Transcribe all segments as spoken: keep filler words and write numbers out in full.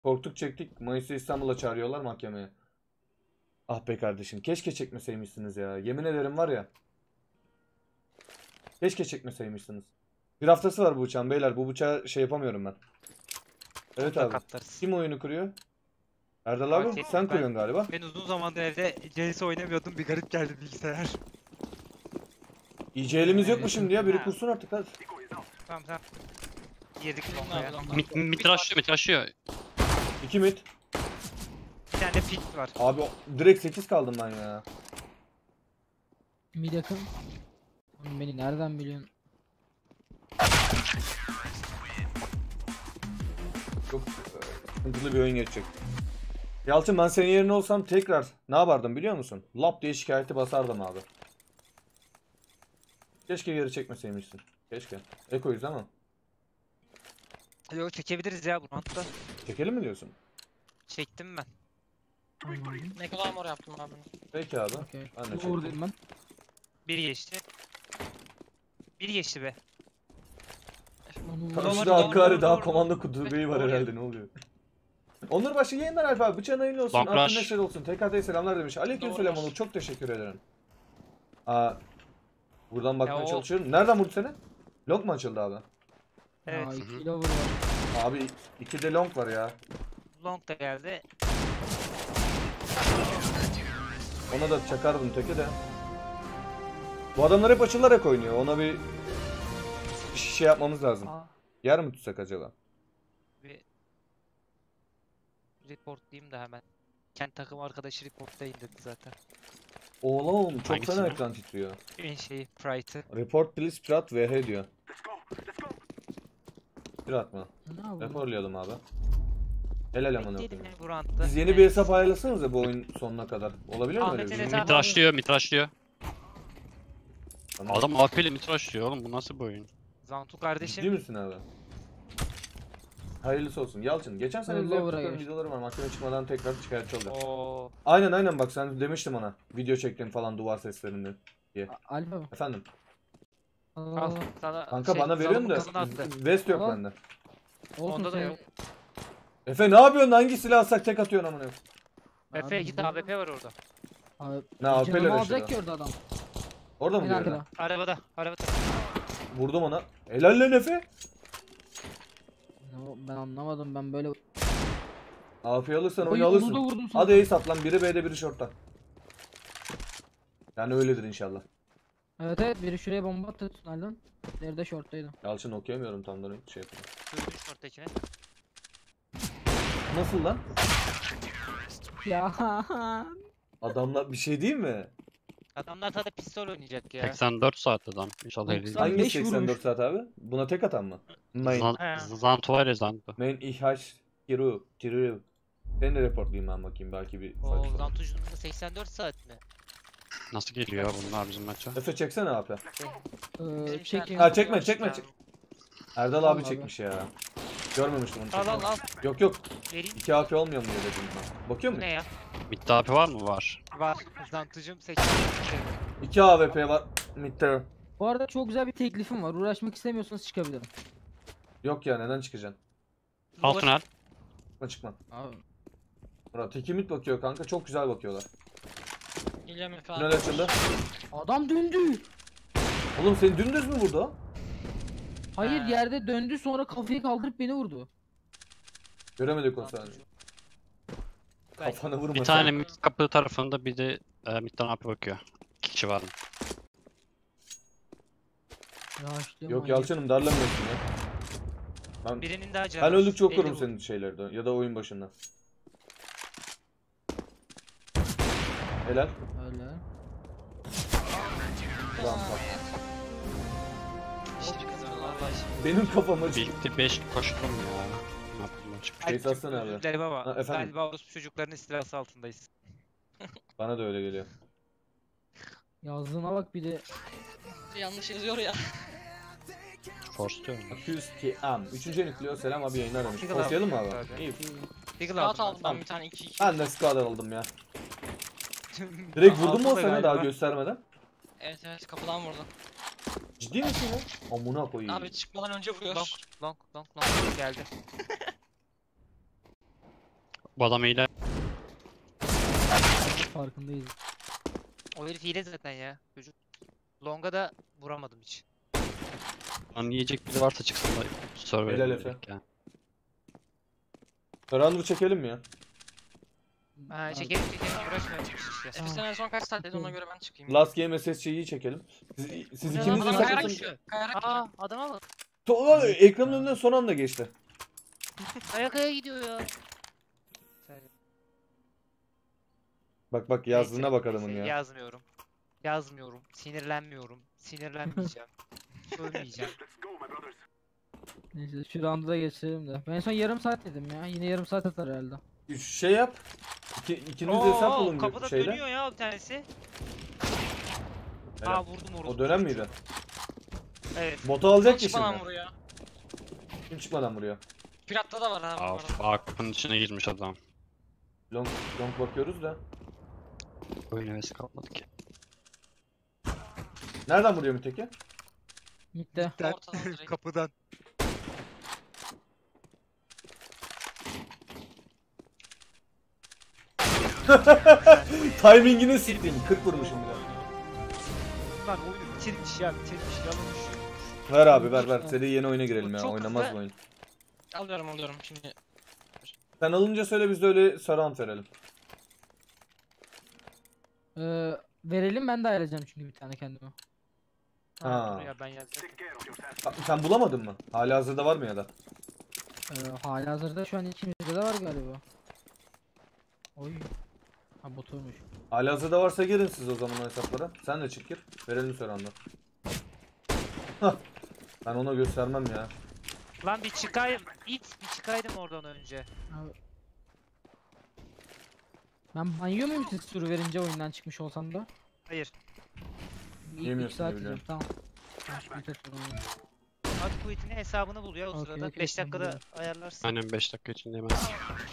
Korktuk çektik. Mayıs'ta İstanbul'a çağırıyorlar mahkemeye. Ah be kardeşim. Keşke çekmeseymişsiniz ya. Yemin ederim var ya. Keşke çekmeseymişsiniz. Bir haftası var bu uçağın beyler. Bu uçağı şey yapamıyorum ben. Evet abi. Katlarız. Kim oyunu kuruyor? Erdal abi Fatih, sen ben- kuruyorsun galiba. Ben uzun zamandır evde C S oynamıyordum. Bir garip geldi bilgisayar. İyi C L'imiz yok mu şimdi ya? Biri kursun artık hadi. Tamam tamam. Girdik bombaya. Mit, mitraşlıyor mitraşlıyor. İki mit. Bir tane de pit var. Abi o- direkt sekiz kaldım ben ya. Mid yakın. Oğlum beni nereden biliyorsun? Çok e, sıkıntılı bir oyun geçecek. Yalçın ben senin yerine olsam tekrar ne yapardım biliyor musun? Lap diye şikayeti basardım abi. Keşke geri çekmeseymişsin. Keşke. Eko'yuz ama. Yok çekebiliriz ya bu roundda. Çekelim mi diyorsun? Çektim ben. Ne kadar mor yaptım abi. Peki abi. Okey. Ben de Uğur çektim. dedim ben. Bir geçti. Bir geçti be. Onu Karşıda Hakkari daha komando kutubeyi var herhalde ne oluyor? Onur başı yayınlar Alp abi. Bıçağın hayırlı olsun. Bambraş. Altın neşer olsun. T K T'ye selamlar demiş. Aleykümselam Onur. Çok teşekkür ederim. Aa, buradan bakmaya Ya o- çalışıyorum. Nereden vurdu seni? Long mu açıldı abi? Evet. Aa, iki lover var. Abi iki de long var ya. Long da geldi. Ona da çakardım teke de. Bu adamlar hep açılarak oynuyor. Ona bir bir şey yapmamız lazım. Aa, Yer mi tutsak acaba? bir report diyeyim de hemen. Kendi takım arkadaşı reportlayın dedi zaten. Oğlum çok Hangisi fena ya? ekran titriyor. En şeyi Prite'ı. Report please Pirat V H diyor. Pirat mı? Ne yapalım? Raporlayalım abi. Helal aman Bekleyelim okuyayım. ya bu roundda. Siz yeni bir hesap ayarlasanıza bu oyun sonuna kadar. Olabilir mi öyle bir Ahmet'in şey? hesabı- Mitraşlıyor mitraşlıyor. Tamam. Adam A P'li mitraşlıyor oğlum bu nasıl bir oyun? Zantu Ciddi kardeşim. misin abi? Hayırlısı olsun. Yalçın geçen sene Öyle bize buraya yaptıkları geç. videoları var. Mahkeme çıkmadan tekrar şikayetçi oldu. Oo. Aynen aynen bak sen demiştim ona. Video çektim falan duvar seslerinden. A- Alfa mı? Efendim. Al, Al al. sana Kanka şey, bana veriyorsun da Zalım'ın kızını attı. vest yok Al. bende. Olsun Onda da sen- yok. Efe ne yapıyorsun? Hangi silah alsak tek atıyorsun amına? Efe Abi, iki A W P var orada. Abi, Ne A P 'ler canımı yaşadı? alacak ki orada adam. Orada mı En diyor? arkada. Arabada. Arabada. Vurdum ona. Helal lan Efe. Ya Ben anlamadım ben böyle. A P alırsan Oy, oyunu onu da alırsın. vurdum sana. Hadi ace at lan. Biri B'de biri short'ta. Yani öyledir inşallah. Evet evet biri şuraya bomba attı Tünel'den. Diğeri de short'taydı. Yalçın okuyamıyorum tam da şey yapayım. Gördüm short'takini. Nasıl lan? Ya Adamlar bir şey değil mi? Adamlar tadı pistol oynayacak ya. seksen dört saat adam. İnşallah elli. doksan. Hangi beş seksen dört vurmuş. saat abi? Buna tek atan mı? Main. Zan, He. Zanto var ya Zanto. Main ihaj kiru kiru. Seni de reportlayayım ben bakayım belki bir O fark olur. Zantucu'nun seksen dört saat mi? Nasıl geliyor ya bunlar bizim maça? Efe çeksene abi. Ee, çekin. Ha çekme çekme çek. Erdal abi Tamam abi. çekmiş ya. Görmemiştim onu Al al çekmeyi. al. Yok yok. Vereyim. iki A P olmuyor mu diye dedim ben. Bakıyor Bu musun? ne ya? Midde A P var mı? Var. Var. Zantucu'm seksen dört. iki A W P var. Mid'de. Bu arada çok güzel bir teklifim var. Uğraşmak istemiyorsanız çıkabilirim. Yok ya neden çıkacaksın? Alt tünel. Çıkma çıkma. Abi. Murat iki mid bakıyor kanka. Çok güzel bakıyorlar. Geliyorum Efe Tünel abi. açıldı. Adam döndü. Oğlum seni dümdüz mü vurdu o? Hayır Ha. yerde döndü sonra kafayı kaldırıp beni vurdu. Göremedik o saniye. Zantucu. Kafana vurma. Bir sen. tane mid kapı tarafında bir de e, midden A P bakıyor. İki kişi var mı? Yavaşlıyorum. Yok Yalçın'ım darlamıyorsun ya. Ben, Birinin daha canı. ben öldükçe elli okurum vur. senin şeylerde ya da oyun başında. Helal. Öyle. Tamam, bak. İşte kızım Allah aşkına. Benim kafam acı. Birlikte beş koştum ya. Ne yapayım açık. Şey satsana abi. Özür dilerim ama Ha, efendim? galiba orospu çocukların istilası altındayız. Bana da öyle geliyor. Yazdığına bak bir de. yanlış yazıyor ya. Force diyorum. Akusti am. Üçüncü nükleyo selam abi yayını aramış. Eagle Postlayalım mı aldım. abi? Tabii. İyi. Deagle Rahat aldım. aldım ben bir tane iki iki. Ben de squad'dan aldım ya. Direkt vurdun mu o Altı da sana daha şey galiba. göstermeden? Evet evet kapıdan vurdu. Ciddi misin ya? Amına koyayım. Abi çıkmadan önce vuruyor. Long long long long geldi. Bu adam hile. Farkındayız. O herif hile zaten ya. Çocuk. Long'a da vuramadım hiç. Lan yiyecek biri varsa çıksın da server Helal edecek Efe. yani. Surrender çekelim mi ya? Ha çekelim çekelim uğraşmayalım işte. Efe sen en son kaç saat dedin ona göre ben çıkayım. Last Game S S C'yi çekelim. Siz, siz Ne ikiniz de lan, Adam sakın- kayarak sakatın. gidiyor. Kayarak Aa gidiyor. adama bak. To- Ekranın önünden son anda geçti. Ayak aya gidiyor ya. Bak bak yazdığına Neyse, bak adamın neyse, ya. Yazmıyorum. Yazmıyorum. Sinirlenmiyorum. Sinirlenmeyeceğim. Ölmeyeceğim. Neyse şu round'u da geçirelim de. Ben en son yarım saat dedim ya. Yine yarım saat atar herhalde. Şey yap. İki, ikiniz de hesap olun kapıda bir şeyden. dönüyor ya bir tanesi. Helal. Aa vurdum orada. O dönem miydi? Evet. Botu alacak Çok ki çıkmadan şimdi. vuruyor. Kim çıkmadan vuruyor? Piratta da var ha bu Aa, arada. bak kapının içine girmiş adam. Long, long bakıyoruz da. Oyun hevesi kalmadı ki. Nereden vuruyor müteki? Mid'de. Ortadan direkt. Kapıdan. Timingini siktim. kırk vurmuşum bir de. Lan oyunu bitirmiş ya bitirmiş yalamış. Ver abi ver ver. Seri yeni oyuna girelim ya. Çok Oynamaz hızlı. bu oyun. Alıyorum alıyorum şimdi. Sen alınca söyle biz de öyle surround verelim. Ee, verelim ben de ayıracağım çünkü bir tane kendime. Ha, Ha. dur ya ben yazacağım. Ha, sen bulamadın mı? Hala hazırda var mı ya da? Ee, halihazırda şu an ikimizde de var galiba. Oy. Ha botuymuş. Hala hazırda varsa girin siz o zaman o hesaplara. Sen de çık gir. Verelim surround'u. Hah. Ben ona göstermem ya. Lan bir çıkayım. İt bir çıkaydım oradan önce. Abi. Ben banyo muyum siz sürü verince oyundan çıkmış olsam da? Hayır. İlk Yemiyorsun iki saat diye yiyeceğim tamam. Tamam, bir tek sorun yok. Ad quit'ini hesabını bul ya o Okey, sırada. okey, beş tamam, dakikada güzel. ayarlarsın. Aynen beş dakika içinde yemez.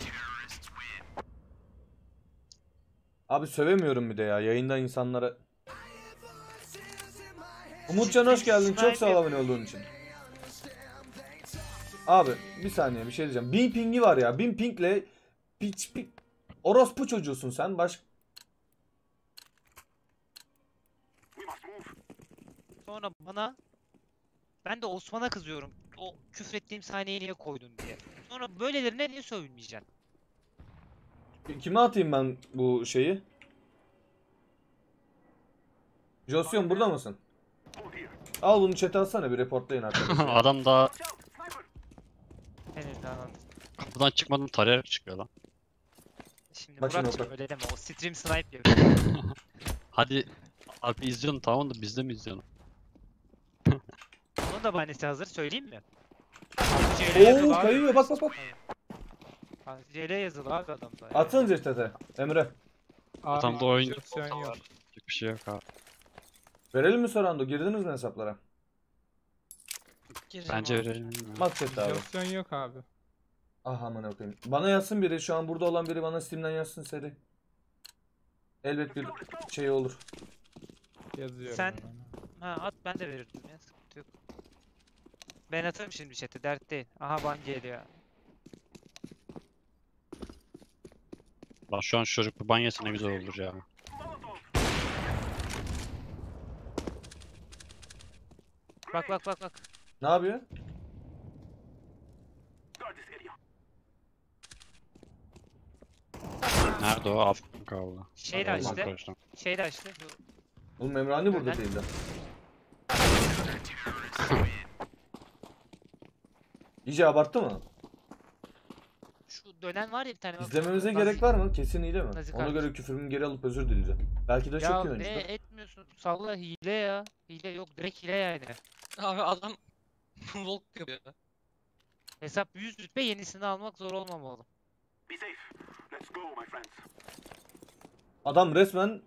Abi sövemiyorum bir de ya. Yayında insanlara. Umutcan hoş geldin. Çok sağ ol abone olduğun için. Abi bir saniye bir şey diyeceğim. Bin pingi var ya. Bin pingle piç piç. Orospu çocuğusun sen. Baş... Sonra bana ben de Osman'a kızıyorum. O küfrettiğim sahneyi niye koydun diye. Sonra böylelerine niye sövmeyeceksin? Kime atayım ben bu şeyi? Josyon burada mısın? Al bunu chat'e atsana bir reportlayın arkadaşlar. Adam daha Evet tamam. kapıdan çıkmadan tarayarak çıkıyor lan. Şimdi Bak şimdi Muratcığım bak. öyle deme o stream snipe yapıyor. Hadi abi izliyorsun tamam da biz de mi izliyorsun? Onun da bahanesi hazır söyleyeyim mi? C L yazılı Oo abi. kayıyor bak bak bak. C L yazılı abi adamda. ya. Atsana chat'e. Emre. Adamda oyun Pozisyon yok. bir şey yok abi. Verelim mi Sorando? Girdiniz mi hesaplara? Gireceğim Bence abi. verelim. ya. Bak chat'e abi. Pozisyon yok abi. Ah aman koyayım. Bana yazsın biri. Şu an burada olan biri bana Steam'den yazsın seri. Elbet bir şey olur. Yazıyorum. Sen- hemen. Ha at ben de verirdim ya sıkıntı yok. Ben atarım şimdi chat'e dert değil. Aha ban geliyor. Lan şu an şu çocuk bir banyası ne güzel olur ya. Bak bak bak bak. Ne yapıyor? Nerede o? Afrika kaldı. Şey de Allah açtı. korusun. Şey de açtı. Bu- Oğlum Emrani burada Neden? değildi. İyice abarttı mı? Şu dönen var ya bir tane. bak, İzlememize Nazi- gerek var mı? Kesin hile mi? Nazi Ona kardeş. göre küfürümü geri alıp özür dileyeceğim. Belki de Ya çok iyi ne oyuncudur. etmiyorsun? Salla hile ya. Hile yok direkt hile yani. Abi adam Volk yapıyor. Hesap yüz rütbe yenisini almak zor olmamalı. Adam resmen...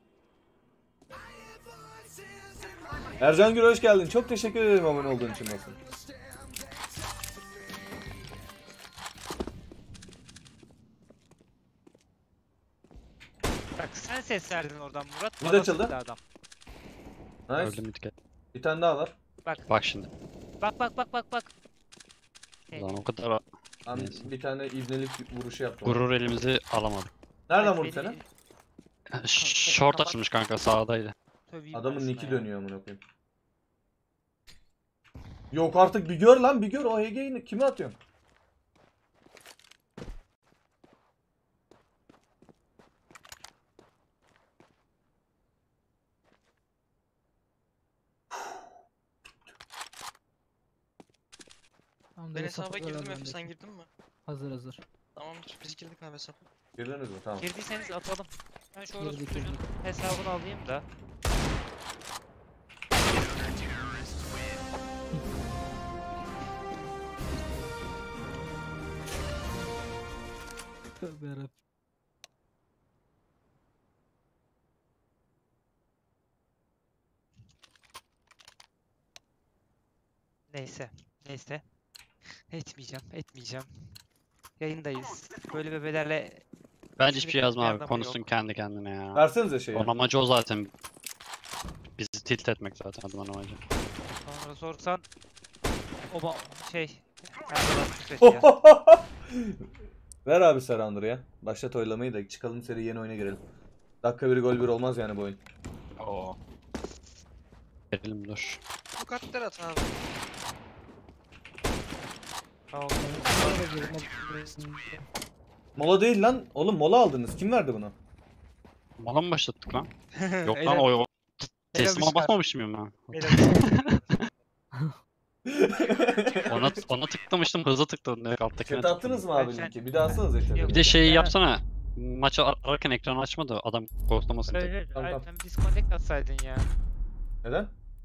Ercan Gür hoş geldin. Çok teşekkür ederim abone olduğun için olsun. Bak sen ses verdin oradan Murat. Bir de bana açıldı. sıktı adam. Nice. Öldü mitke. Bir tane daha var. Bak Bak şimdi. bak bak bak bak bak. Hey, Lan o kadar Ben Neyse. bir tane ibnelik vuruşu yaptım. Gurur elimizi alamadık. Nereden Beni vurdu seni? Short açılmış kanka sağdaydı. söveyim Adamın aslında nicki ya. dönüyor amına koyayım. Yok artık, bir gör lan, bir gör o H G'yi kime atıyorsun? Tamam, Ben direkt hesaba kapatıyorlar girdim Efe, bendeki. sen girdin mi? Hazır hazır. Tamamdır. Biz girdik abi hesaba. Girdiniz mi? Tamam. Girdiyseniz atalım. Ben şu orası Girdik, çocuğun girdik. hesabını alayım da. Tövbe yarabbim. Neyse. Neyse. Etmeyeceğim. Etmeyeceğim. Yayındayız. Böyle bebelerle Bence hiçbir şey yazma Bir abi. anlamı Konuşsun yok. kendi kendine ya. Versenize şeyi. Onun amacı o zaten. Bizi tilt etmek zaten adamın amacı. sonra sorsan o ba- şey Erdoğan küfretti ya. Ver abi Surrounder'ı ya. Başlat oylamayı da çıkalım seri, yeni oyuna girelim. Dakika bir gol bir olmaz yani bu oyun. Oo. Verelim dur. Bu kartları at abi. Tamam. Böyle girme- Mola değil lan. Oğlum mola aldınız. Kim verdi bunu? Mola mı başlattık lan? Yok Helal- lan o, o helal teslime olsun. basmamış mıyım ben? Ona, ona tıklamıştım, hızlı tıkladım direkt alttakine. Chat attınız mı abi Ben- linki? Bir daha atsanız chat'e. Bir de şeyi Ha. yapsana. Maçı ar- ararken ekranı açma da adam ghostlamasın tek. Öyle, Tamam, ay, tamam. sen disconnect atsaydın ya. Neden?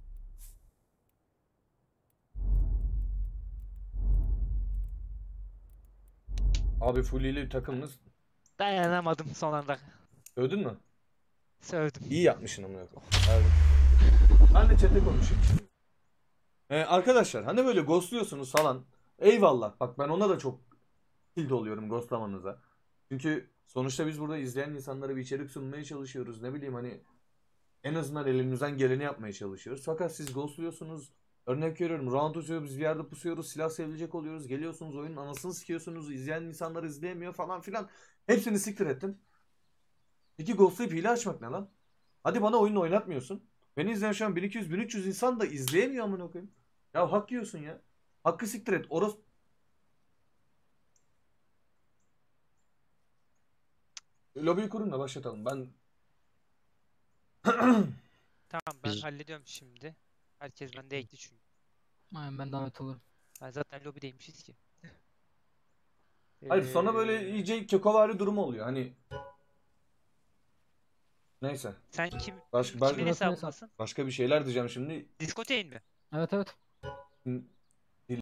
Abi full takımınız. Dayanamadım son anda. Övdün mü? Sövdüm. İyi yapmışsın amına koyayım. Evet. Ben de chat'e konuşayım. Ee, arkadaşlar hani böyle ghostluyorsunuz falan. Eyvallah. Bak ben ona da çok tilt oluyorum ghostlamanıza. Çünkü sonuçta biz burada izleyen insanlara bir içerik sunmaya çalışıyoruz. Ne bileyim hani en azından elimizden geleni yapmaya çalışıyoruz. Fakat siz ghostluyorsunuz. Örnek veriyorum, round uçuyor, biz bir yerde pusuyoruz, silah sevilecek oluyoruz, geliyorsunuz oyunun anasını sikiyorsunuz, izleyen insanlar izleyemiyor falan filan. Hepsini siktir ettim. Peki ghostlayıp hile açmak ne lan? Hadi bana oyunu oynatmıyorsun. Beni izleyen şu an bin iki yüz bin üç yüz insan da izleyemiyor amına koyayım. Ya hak yiyorsun ya. Hakkı siktir et. Oros... Lobiyi kurun da başlatalım. Ben Tamam ben Biz- hallediyorum şimdi. Herkes bende ekli çünkü. Aynen, ben davet olurum. Ben zaten lobideymişiz ki. hayır sonra böyle Ee, iyice kekovari durumu oluyor. Hani neyse. Sen kim, Baş- baş- kimin Burası hesabındasın? Başka bir şeyler diyeceğim şimdi. Diskoteyn mi? Evet evet.